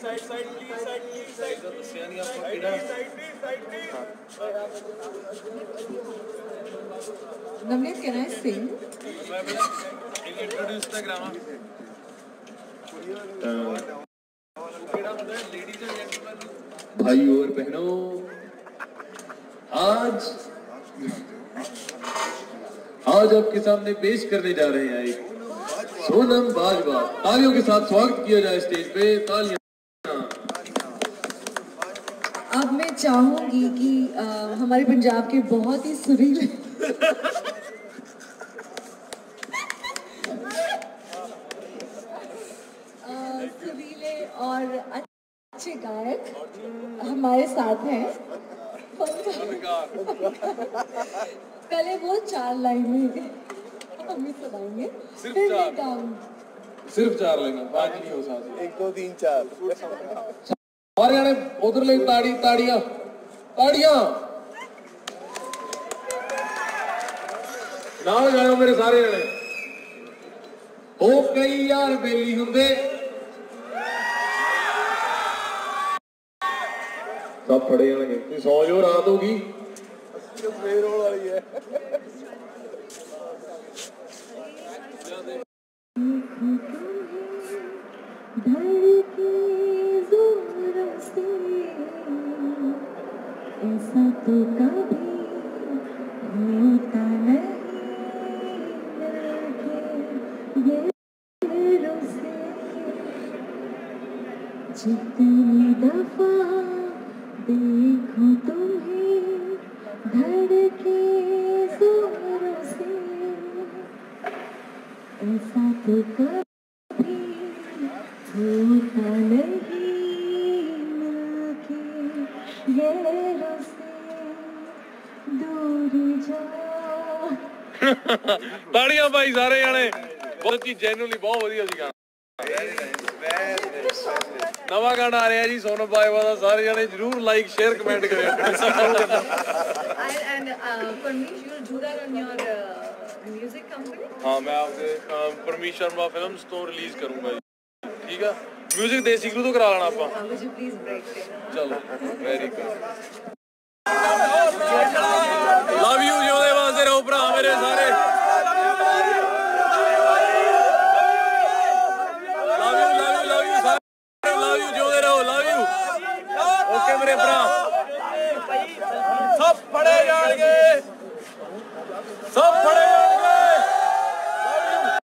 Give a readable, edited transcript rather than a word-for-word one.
Navneet, can I sing? Introduce the grammar. भाई और बहनों, आज आपके सामने पेश करने जा रहे हैं एक सोनम बाजवा। तालियों के साथ स्वागत किया जाए स्टेज पे। तालियां। अब मैं चाहूंगी कि हमारे पंजाब के बहुत ही सुरीले सुरीले और अच्छे गायक हमारे साथ हैं। पहले वो 4 लाइनें हम ही सुनाएंगे, सिर्फ 4 लाइनें, 5 नहीं हो सकती। 1 2 3 4 सारे जने उधर ले ताड़ियां ना हो जाओ मेरे सारे जने। हो कई यार बेली हुंदे सब फड़े जाएंगे। तुम सौ जो रात होगी पेरोल वाली है। ऐसा तो कभी होता नहीं जितनी दफा देखूं तुम्हें धड़के जोरों से, ऐसा तो कभी होता नहीं मिलके गैरों से दूर जाओ। ताड़ियां भाई सारे जाने। बहुत अच्छी, जेन्युइनली बहुत ਵਧੀਆ ਸੀ ਗਾਣਾ। नवा गाना आ रहा है जी सोनम बाजवा का। सारे जने जरूर लाइक शेयर कमेंट करें। हाँ, मैं आपसे परमीश शर्मा फिल्म्स तो रिलीज करूंगा जी। ठीक है, म्यूजिक देसी गुरु तो करा लेना आप। चलो, वेरी गुड। लव यू, जिंदे वास्ते रहो भरा मेरे सारे।